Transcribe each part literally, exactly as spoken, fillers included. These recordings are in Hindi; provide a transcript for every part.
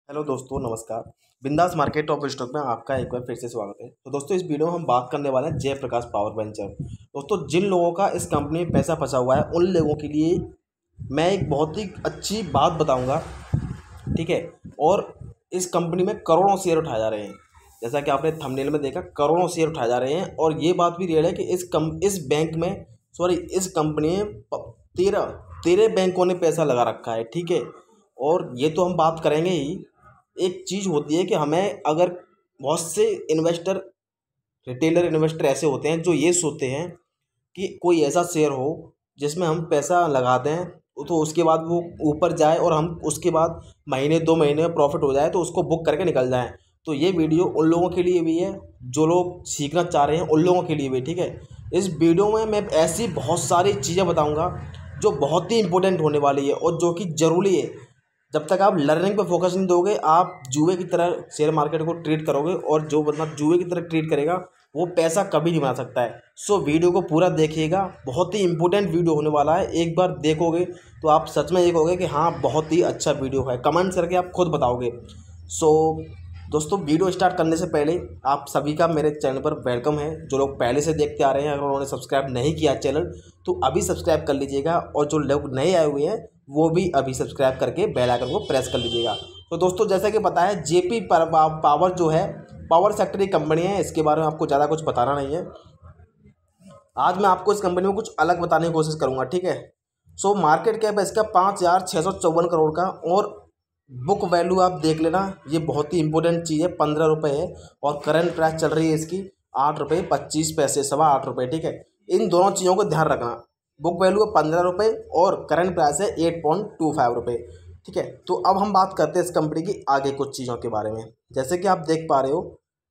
हेलो दोस्तों, नमस्कार। बिंदास मार्केट ऑफ स्टॉक में आपका एक बार फिर से स्वागत है। तो दोस्तों, इस वीडियो में हम बात करने वाले हैं जयप्रकाश पावर वेंचर। दोस्तों, जिन लोगों का इस कंपनी में पैसा फंसा हुआ है उन लोगों के लिए मैं एक बहुत ही अच्छी बात बताऊंगा, ठीक है। और इस कंपनी में करोड़ों शेयर उठाए जा रहे हैं, जैसा कि आपने थंबनेल में देखा, करोड़ों शेयर उठाए जा रहे हैं। और ये बात भी रियल है कि इस कम इस बैंक में सॉरी इस कंपनी में प- तेरह तेरह बैंकों ने पैसा लगा रखा है, ठीक है। और ये तो हम बात करेंगे ही। एक चीज़ होती है कि हमें अगर बहुत से इन्वेस्टर, रिटेलर इन्वेस्टर ऐसे होते हैं जो ये सोचते हैं कि कोई ऐसा शेयर हो जिसमें हम पैसा लगा दें तो उसके बाद वो ऊपर जाए और हम उसके बाद महीने दो महीने में प्रॉफिट हो जाए तो उसको बुक करके निकल जाएं। तो ये वीडियो उन लोगों के लिए भी है जो लोग सीखना चाह रहे हैं, उन लोगों के लिए भी, ठीक है। इस वीडियो में मैं ऐसी बहुत सारी चीज़ें बताऊंगा जो बहुत ही इंपॉर्टेंट होने वाली है और जो कि ज़रूरी है। जब तक आप लर्निंग पे फोकस नहीं दोगे, आप जुए की तरह शेयर मार्केट को ट्रीट करोगे, और जो बंदा जुए की तरह ट्रीट करेगा वो पैसा कभी नहीं बना सकता है। सो वीडियो को पूरा देखिएगा, बहुत ही इंपॉर्टेंट वीडियो होने वाला है। एक बार देखोगे तो आप सच में ये कहोगे कि हाँ, बहुत ही अच्छा वीडियो है। कमेंट्स करके आप खुद बताओगे। सो दोस्तों, वीडियो स्टार्ट करने से पहले आप सभी का मेरे चैनल पर वेलकम है। जो लोग पहले से देखते आ रहे हैं, अगर उन्होंने सब्सक्राइब नहीं किया चैनल तो अभी सब्सक्राइब कर लीजिएगा, और जो लोग नए आए हुए हैं वो भी अभी सब्सक्राइब करके बेल आइकन को प्रेस कर लीजिएगा। तो दोस्तों, जैसा कि पता है, जेपी पावर जो है पावर सेक्टर की कंपनी है, इसके बारे में आपको ज़्यादा कुछ बताना नहीं है। आज मैं आपको इस कंपनी में कुछ अलग बताने की कोशिश करूंगा, ठीक है। सो मार्केट कैप है इसका पाँच हज़ार छः सौ चौवन करोड़ का, और बुक वैल्यू आप देख लेना, ये बहुत ही इंपॉर्टेंट चीज़ है, पंद्रह रुपये है। और करंट प्राइस चल रही है इसकी आठ रुपये पच्चीस पैसे, सवा आठ रुपये, ठीक है। इन दोनों चीज़ों को ध्यान रखना। बुक वैल्यू है पंद्रह रुपये और करंट प्राइस है एट पॉइंट टू फाइव रुपये, ठीक है। तो अब हम बात करते हैं इस कंपनी की आगे कुछ चीज़ों के बारे में। जैसे कि आप देख पा रहे हो,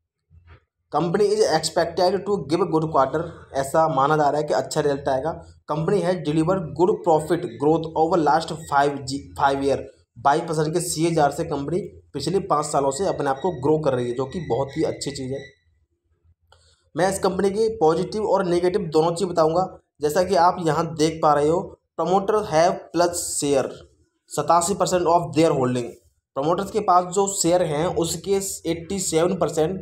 company is expected to give good quarter, ऐसा माना जा रहा है कि अच्छा रिजल्ट आएगा। कंपनी है deliver good profit growth over last five जी फाइव ईयर, बाईस परसेंट के सी एच आर से कंपनी पिछले पाँच सालों से अपने आप को ग्रो कर रही है, जो कि बहुत ही अच्छी चीज़ है। मैं इस कंपनी की पॉजिटिव और नेगेटिव दोनों चीज़ बताऊंगा। जैसा कि आप यहाँ देख पा रहे हो, प्रमोटर हैव प्लस शेयर सतासी percent of their holding. Promoters के पास जो शेयर हैं उसके एट्टी सेवन परसेंट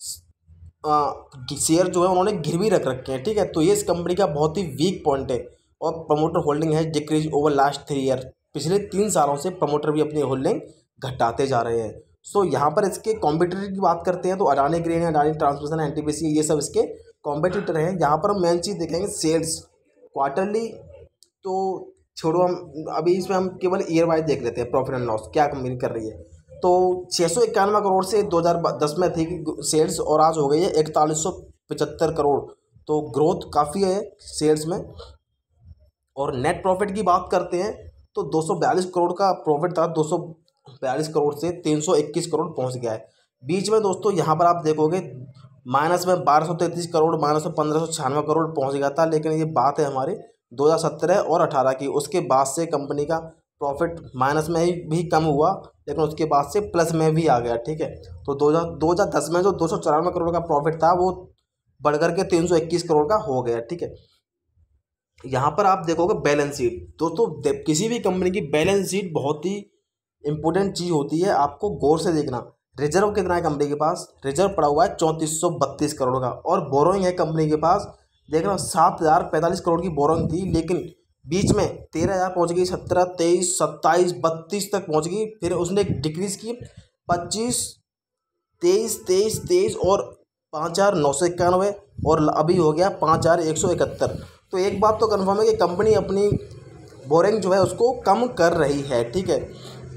शेयर जो है उन्होंने गिरवी रख रखे हैं, ठीक है। तो ये इस कंपनी का बहुत ही वीक पॉइंट है। और प्रमोटर होल्डिंग है decrease over last three year, पिछले तीन सालों से प्रमोटर भी अपनी होल्डिंग घटाते जा रहे हैं। सो यहाँ पर इसके कॉम्पिटिटर की बात करते हैं तो अडानी ग्रीन है, Adani transmission, N T P C, ये सब इसके कॉम्पिटिटर हैं। यहाँ पर हम मेन चीज़ देखेंगे सेल्स क्वार्टरली, तो छोड़ो, हम अभी इसमें हम केवल ईयर वाइज देख लेते हैं प्रॉफिट एंड लॉस क्या कंपनी कर रही है। तो छः सौ इक्यानवे करोड़ से दो हज़ार दस में थी सेल्स, और आज हो गई है इकतालीस सौ पचहत्तर करोड़। तो ग्रोथ काफ़ी है सेल्स में। और नेट प्रॉफिट की बात करते हैं तो दो सौ बयालीस करोड़ का प्रॉफिट था, दो सौ बयालीस करोड़ से तीन सौ इक्कीस करोड़ पहुंच गया है। बीच में दोस्तों यहाँ पर आप देखोगे माइनस में बारह सौ तैंतीस करोड़, माइनस में पंद्रह सौ छियानवे करोड़ पहुँच गया था। लेकिन ये बात है हमारी दो हज़ार सत्रह और अठारह की, उसके बाद से कंपनी का प्रॉफिट माइनस में ही भी कम हुआ, लेकिन उसके बाद से प्लस में भी आ गया, ठीक है। तो दो हज़ार दो हज़ार दस में जो दो सौ चौरानवे करोड़ का प्रॉफिट था वो बढ़कर के तीन सौ इक्कीस करोड़ का हो गया, ठीक है। यहाँ पर आप देखोगे बैलेंस शीट, दोस्तों दे- किसी भी कंपनी की बैलेंस शीट बहुत ही इंपॉर्टेंट चीज़ होती है, आपको गौर से देखना। रिजर्व कितना है कंपनी के पास? रिजर्व पड़ा हुआ है चौंतीस सौ बत्तीस करोड़ का, और बोरोइंग है कंपनी के पास, देख रहा सात हज़ार पैंतालीस करोड़ की बोरोइंग थी, लेकिन बीच में तेरह हज़ार पहुँच गई, सत्रह तेईस सत्ताईस बत्तीस तक पहुँच गई, फिर उसने डिक्रीज की पच्चीस तेईस तेईस तेईस और पाँच हज़ार नौ सौ इक्यानवे, और अभी हो गया पाँच हज़ार एक सौ इकहत्तर। तो एक बात तो कन्फर्म है कि कंपनी अपनी बोरिंग जो है उसको कम कर रही है, ठीक है।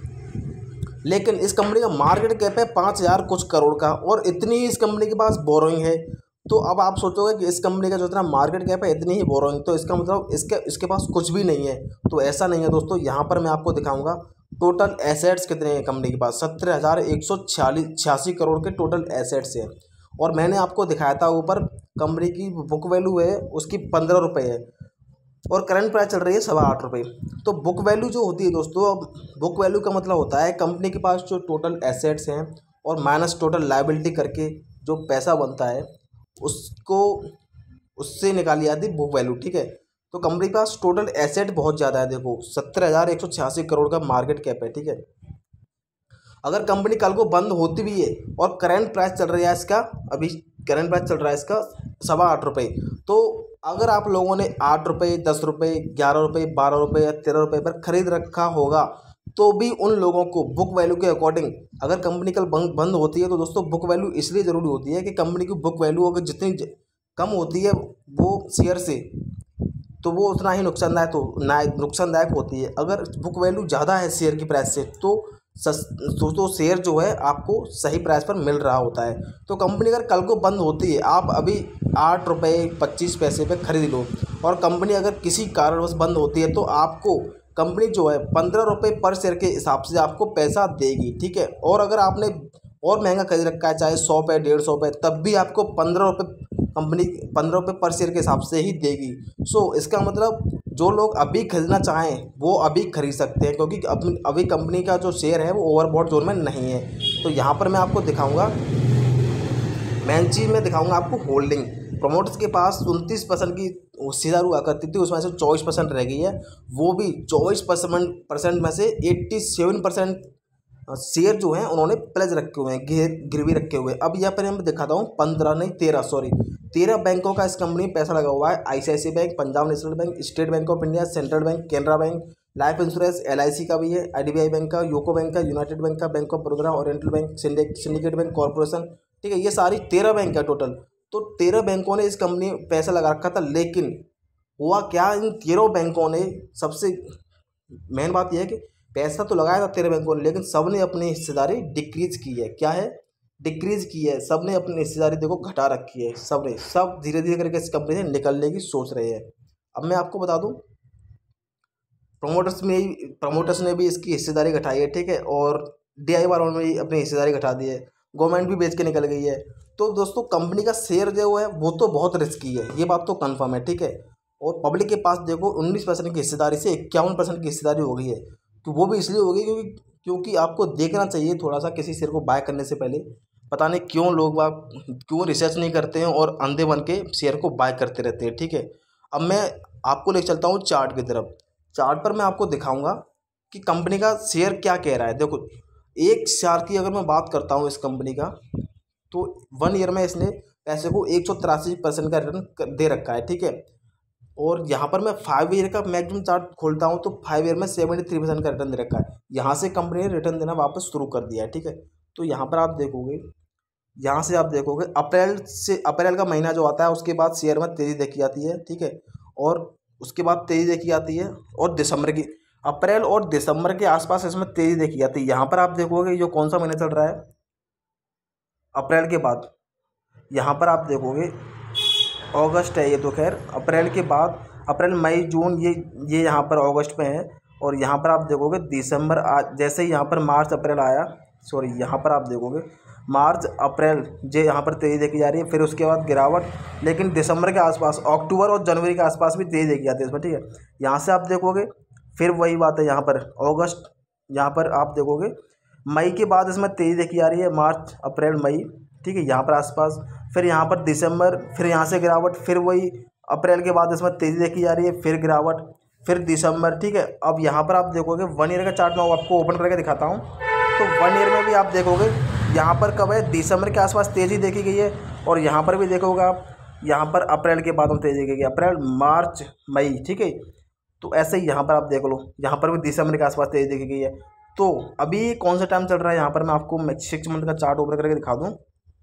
लेकिन इस कंपनी का मार्केट कैप है पाँच हज़ार कुछ करोड़ का, और इतनी इस कंपनी के पास बोरोइंग है। तो अब आप सोचोगे कि इस कंपनी का जो इतना मार्केट कैप है, इतनी ही बोरोइंग, तो इसका मतलब इसके इसके पास कुछ भी नहीं है। तो ऐसा नहीं है दोस्तों, यहाँ पर मैं आपको दिखाऊंगा टोटल एसेट्स कितने हैं कंपनी के पास। सत्रह हज़ार एक सौ छियालीस छियासी करोड़ के टोटल एसेट्स हैं। और मैंने आपको दिखाया था ऊपर, कंपनी की बुक वैल्यू है उसकी पंद्रह रुपये है, और करंट प्राइस चल रही है सवा आठ रुपये। तो बुक वैल्यू जो होती है दोस्तों, अब बुक वैल्यू का मतलब होता है कंपनी के पास जो टोटल एसेट्स हैं और माइनस टोटल लायबिलिटी करके जो पैसा बनता है उसको, उससे निकाली जाती है बुक वैल्यू, ठीक है। तो कंपनी के पास टोटल एसेट बहुत ज़्यादा है, देखो सत्तर हज़ार एक सौ छियासी करोड़ का मार्केट कैप है, ठीक है। अगर कंपनी कल को बंद होती भी है और करंट प्राइस चल रहा है इसका, अभी करंट प्राइस चल रहा है इसका सवा आठ रुपये, तो अगर आप लोगों ने आठ रुपये, दस रुपये, ग्यारह रुपये, बारह रुपये या तेरह रुपये पर खरीद रखा होगा, तो भी उन लोगों को बुक वैल्यू के अकॉर्डिंग अगर कंपनी कल बंद बंद होती है, तो दोस्तों बुक वैल्यू इसलिए ज़रूरी होती है कि कंपनी की बुक वैल्यू अगर जितनी कम होती है वो शेयर से, तो वो उतना ही नुकसानदायक हो ना नुकसानदायक होती है। अगर बुक वैल्यू ज़्यादा है शेयर की प्राइस से, तो सस तो, तो शेयर जो है आपको सही प्राइस पर मिल रहा होता है। तो कंपनी अगर कल को बंद होती है, आप अभी आठ रुपये पच्चीस पैसे पे खरीद लो, और कंपनी अगर किसी कारणवश बंद होती है, तो आपको कंपनी जो है पंद्रह रुपये पर शेयर के हिसाब से आपको पैसा देगी, ठीक है। और अगर आपने और महंगा खरीद रखा है, चाहे सौ पे डेढ़ सौ पे, तब भी आपको पंद्रह रुपये कंपनी पंद्रह रुपये पर शेयर के हिसाब से ही देगी। सो इसका मतलब जो लोग अभी खरीदना चाहें वो अभी खरीद सकते हैं, क्योंकि अभी अभी कंपनी का जो शेयर है वो ओवरबॉट जोन में नहीं है। तो यहाँ पर मैं आपको दिखाऊंगा, मेन चीज़ मैं दिखाऊंगा आपको होल्डिंग। प्रोमोटर्स के पास उनतीस परसेंट की हिस्सेदारी हुआ करती थी, उसमें से चौबीस परसेंट रह गई है, वो भी चौबीस परसेंट परसेंट में से एट्टी सेवन परसेंट शेयर जो हैं उन्होंने प्लेज रखे हुए हैं, गिरवी रखे हुए हैं। अब यहाँ पर मैं दिखाता हूँ पंद्रह नहीं तेरह सॉरी तेरह बैंकों का इस कंपनी में पैसा लगा हुआ है। ICICI bank, Punjab national bank, state bank of India, central bank, Canara bank, life insurance, LIC का भी है, आईडीबीआई बैंक का, यूको बैंक का, यूनाइटेड बैंक का, bank of Baroda, oriental bank, syndicate bank, corporation, ठीक है। ये सारी तेरह बैंक है टोटल। तो तेरह बैंकों ने इस कंपनी में पैसा लगा रखा था, लेकिन हुआ क्या, इन तेरह बैंकों ने, सबसे मेन बात यह है कि पैसा तो लगाया था तेरह बैंकों ने, लेकिन सब ने अपनी हिस्सेदारी डिक्रीज की है। क्या है? डिक्रीज की है। सब ने अपनी हिस्सेदारी देखो घटा रखी है, सब ने सब धीरे धीरे करके इस कंपनी से निकलने की सोच रहे हैं। अब मैं आपको बता दूं, प्रोमोटर्स में प्रोमोटर्स ने भी इसकी हिस्सेदारी घटाई है, ठीक है, और डीआई वालों ने भी अपनी हिस्सेदारी घटा दी है, गवर्नमेंट भी बेच के निकल गई है। तो दोस्तों कंपनी का शेयर जो है वो तो बहुत रिस्की है, ये बात तो कन्फर्म है, ठीक है। और पब्लिक के पास देखो उन्नीस परसेंट की हिस्सेदारी से इक्यावन परसेंट की हिस्सेदारी हो गई है। तो वो भी इसलिए होगी क्योंकि क्योंकि आपको देखना चाहिए थोड़ा सा किसी शेयर को बाय करने से पहले, पता नहीं क्यों लोग आप क्यों रिसर्च नहीं करते हैं और अंधे बन के शेयर को बाय करते रहते हैं, ठीक है। अब मैं आपको ले चलता हूँ चार्ट की तरफ। चार्ट पर मैं आपको दिखाऊंगा कि कंपनी का शेयर क्या कह रहा है। देखो एक साल की अगर मैं बात करता हूँ इस कंपनी का, तो वन ईयर में इसने पैसे को एक सौ तिरासी परसेंट का रिटर्न दे रखा है, ठीक है। और यहाँ पर मैं फाइव ईयर का मैक्सिमम चार्ट खोलता हूँ तो फाइव ईयर में सेवेंटी थ्री परसेंट का रिटर्न दे रखा है। यहाँ से कंपनी ने रिटर्न देना वापस शुरू कर दिया है, ठीक है। तो यहाँ पर आप देखोगे, यहाँ से आप देखोगे अप्रैल से अप्रैल का महीना जो आता है उसके बाद शेयर में तेज़ी देखी जाती है, ठीक है, और उसके बाद तेज़ी देखी जाती है, और दिसंबर की अप्रैल और दिसंबर के आसपास इसमें तेज़ी देखी जाती है। यहाँ पर आप देखोगे जो कौन सा महीना चल रहा है अप्रैल के बाद, यहाँ पर आप देखोगे अगस्त है ये, तो खैर अप्रैल के बाद अप्रैल मई जून ये ये यहाँ पर अगस्त में है, और यहाँ पर आप देखोगे दिसंबर आज, जैसे ही यहाँ पर मार्च अप्रैल आया, सॉरी यहाँ पर आप देखोगे मार्च अप्रैल जो यहाँ पर तेज़ी देखी जा रही है, फिर उसके बाद गिरावट, लेकिन दिसंबर के आसपास, अक्टूबर और जनवरी के आसपास भी तेज़ी देखी जाती है इसमें, ठीक है। यहाँ से आप देखोगे फिर वही बात है, यहाँ पर अगस्त, यहाँ पर आप देखोगे मई के बाद इसमें तेज़ी देखी जा रही है, मार्च अप्रैल मई, ठीक है, यहाँ पर आसपास, फिर यहाँ पर दिसंबर, फिर यहाँ से गिरावट, फिर वही अप्रैल के बाद इसमें तेज़ी देखी जा रही है, फिर गिरावट, फिर दिसंबर, ठीक है। अब यहाँ पर आप देखोगे वन ईयर का चार्ट मैं आपको ओपन करके दिखाता हूँ, तो वन ईयर में भी आप देखोगे यहाँ पर कब है, दिसंबर के आसपास तेज़ी देखी गई है, और यहाँ पर भी देखोगे आप यहाँ पर अप्रैल के बाद में तेज़ी देखी गई, अप्रैल मार्च मई, ठीक है। तो ऐसे ही यहाँ पर आप देख लो, यहाँ पर भी दिसंबर के आसपास तेज़ी देखी गई है। तो अभी कौन सा टाइम चल रहा है, यहाँ पर मैं आपको सिक्स मंथ का चार्ट ओपन करके दिखा दूँ।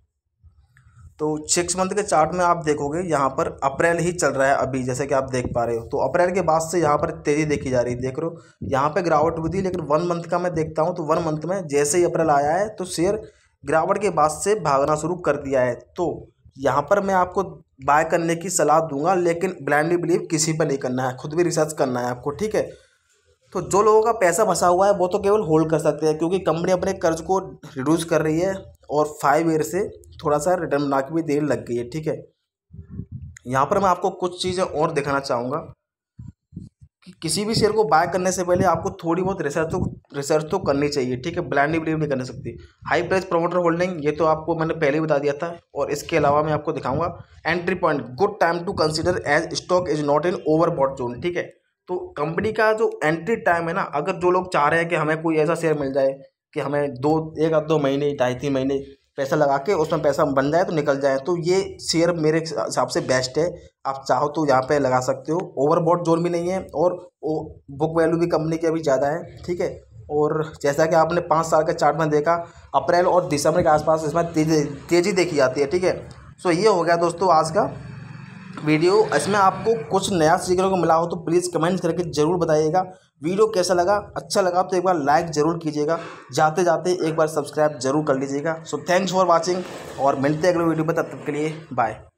तो सिक्स मंथ के चार्ट में आप देखोगे यहाँ पर अप्रैल ही चल रहा है अभी, जैसे कि आप देख पा रहे हो। तो अप्रैल के बाद से यहाँ पर तेज़ी देखी जा रही है, देख रहे हो यहाँ पे गिरावट हुई थी, लेकिन वन मंथ का मैं देखता हूँ तो वन मंथ में जैसे ही अप्रैल आया है तो शेयर गिरावट के बाद से भागना शुरू कर दिया है। तो यहाँ पर मैं आपको बाय करने की सलाह दूंगा, लेकिन ब्लाइंडली बिलीव किसी पर नहीं करना है, खुद भी रिसर्च करना है आपको, ठीक है। तो जो लोगों का पैसा फंसा हुआ है वो तो केवल होल्ड कर सकते हैं, क्योंकि कंपनी अपने कर्ज को रिड्यूस कर रही है और फाइव ईयर से थोड़ा सा रिटर्न बना के भी देर लग गई है, ठीक है। यहाँ पर मैं आपको कुछ चीज़ें और दिखाना चाहूँगा कि किसी भी शेयर को बाय करने से पहले आपको थोड़ी बहुत रिसर्च तो रिसर्च तो करनी चाहिए, ठीक है, ब्लाइंडली बिलीव नहीं करनी सकती। हाई प्राइस प्रमोटर होल्डिंग, ये तो आपको मैंने पहले ही बता दिया था, और इसके अलावा मैं आपको दिखाऊंगा entry point, good time to consider as stock is not in overbought zone, ठीक है। तो कंपनी का जो एंट्री टाइम है ना, अगर जो लोग चाह रहे हैं कि हमें कोई ऐसा शेयर मिल जाए कि हमें दो एक आध दो महीने ढाई तीन महीने पैसा लगा के उसमें पैसा बन जाए तो निकल जाए, तो ये शेयर मेरे हिसाब से बेस्ट है। आप चाहो तो यहाँ पे लगा सकते हो। ओवरबॉट जोन भी नहीं है और वो बुक वैल्यू भी कंपनी की अभी ज़्यादा है, ठीक है। और जैसा कि आपने पाँच साल के चार्ट में देखा, अप्रैल और दिसंबर के आसपास इसमें तेजी तेज़ी देखी जाती है, ठीक है। सो ये हो गया दोस्तों आज का वीडियो। इसमें आपको कुछ नया सीखने को मिला हो तो प्लीज़ कमेंट करके ज़रूर बताइएगा। वीडियो कैसा लगा, अच्छा लगा तो एक बार लाइक ज़रूर कीजिएगा, जाते जाते एक बार सब्सक्राइब जरूर कर लीजिएगा। सो थैंक्स फॉर वाचिंग और मिलते हैं अगले वीडियो में, तब तक के लिए बाय।